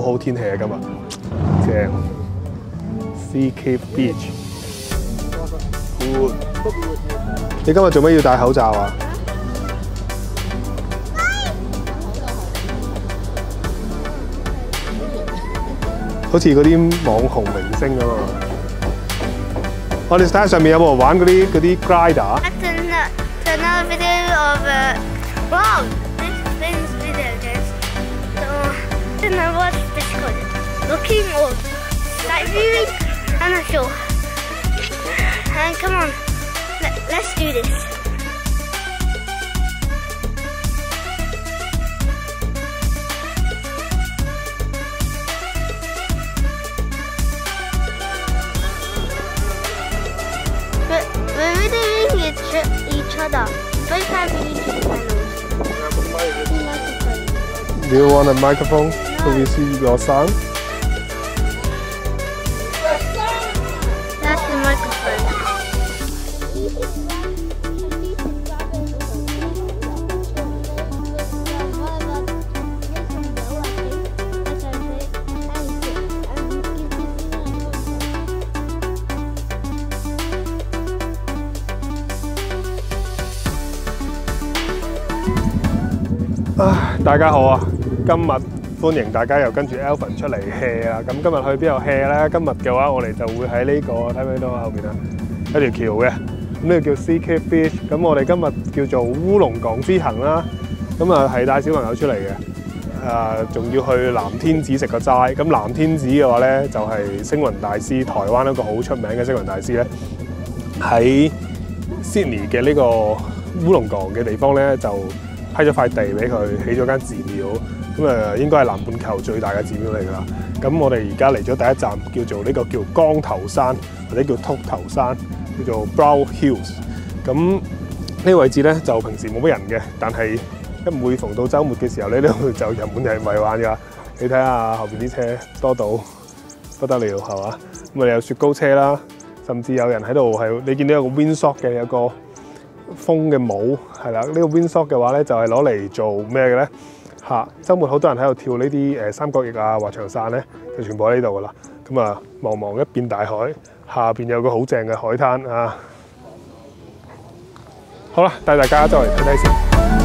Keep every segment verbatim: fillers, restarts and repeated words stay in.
好天氣啊！今日正 Sea Cave Beach。你今日做咩要戴口罩啊？好似嗰啲網紅明星咁啊！我哋睇下上面有冇人玩嗰啲嗰啲 glider。 Another video of uh, wow, this famous video games. So I don't know what this called. Looking or sight viewing? I'm not sure. And come on, let, let's do this. But we're videoing each, each other. Both have YouTube channels. Do you want a microphone so we see your sound? That's the microphone. 啊！大家好啊！今日歡迎大家又跟住 Alvin 出嚟 hea 啦。咁今日去邊度 hea 咧？今日嘅話，我哋就會喺呢個睇唔睇到啊？後邊啊，一條橋嘅。咁呢個叫 Sea Cave Beach。咁我哋今日叫做烏龍港之行啦。咁啊係帶小朋友出嚟嘅。誒，仲要去藍天寺食個齋。咁藍天寺嘅話咧，就係星雲大師，台灣一個好出名嘅星雲大師咧，喺 Sydney 嘅呢個烏龍港嘅地方咧就批咗塊地俾佢，起咗間寺廟，咁誒應該係南半球最大嘅寺廟嚟㗎啦。咁我哋而家嚟咗第一站，叫做呢個叫光頭山，或者叫禿頭山，叫做 Brown Hills。咁呢個位置咧就平時冇乜人嘅，但係一每逢到週末嘅時候咧，呢度就人滿人圍玩㗎。你睇下後邊啲車多到不得了，係嘛？咁啊有雪糕車啦，甚至有人喺度係你見到有個 windsock 嘅，有個風嘅帽係啦，呢、這個 windsock 嘅話咧就係攞嚟做咩嘅咧？嚇，週末好多人喺度跳呢啲誒三角翼啊、滑翔傘咧，就全部喺呢度噶啦。咁啊，茫茫一片大海，下邊有個好正嘅海灘啊！好啦，帶大家周圍睇睇先。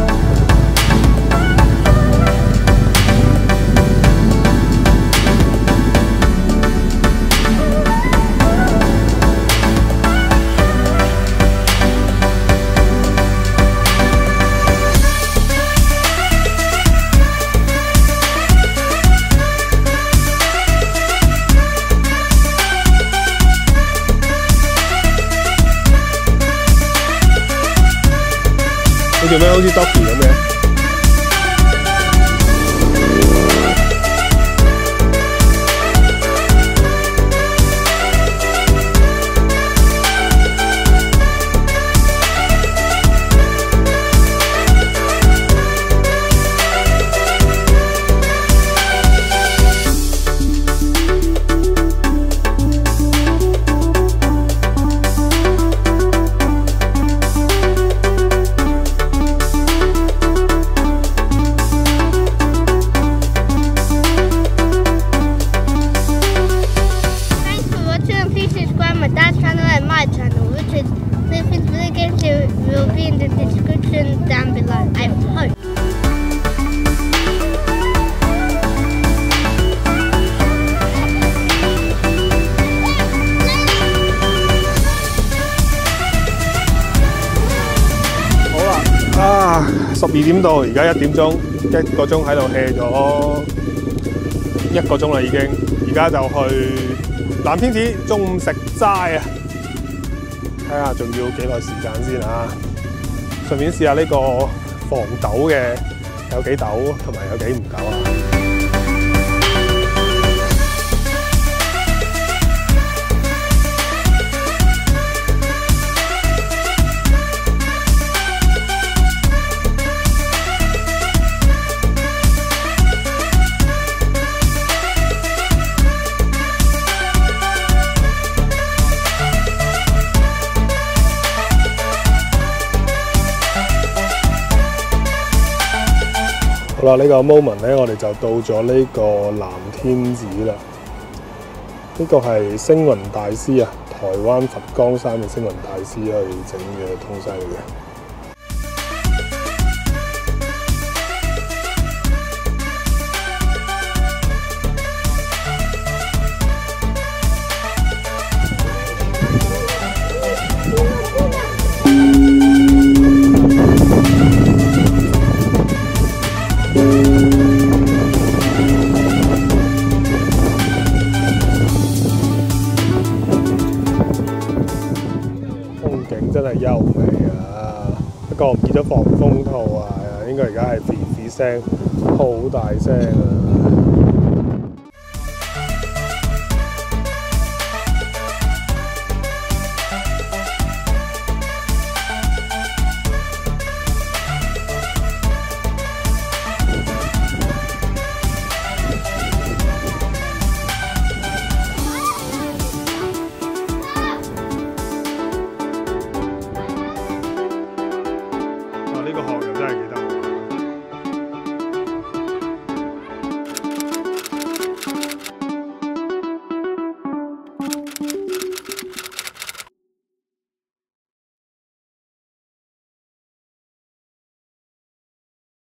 你做咩好似 Doki 咁嘅？ Will be in the description down below. I hope. 好啦，啊，十二點到，而家一點鐘，一個鐘喺度 hea 咗一個鐘啦已經，而家就去藍天寺中午食齋啊！睇下仲要幾耐時間先啊！順便試下呢個防抖嘅有幾抖，同埋有幾唔抖啊！好好啦，呢、這個 moment 咧，我哋就到咗呢個藍天寺啦。呢、這個係星雲大師啊，台灣佛光山嘅星雲大師去整嘅東西嚟嘅。真係優美啊！不過我唔記得防風套啊，應該而家係 F 聲，好大聲啊！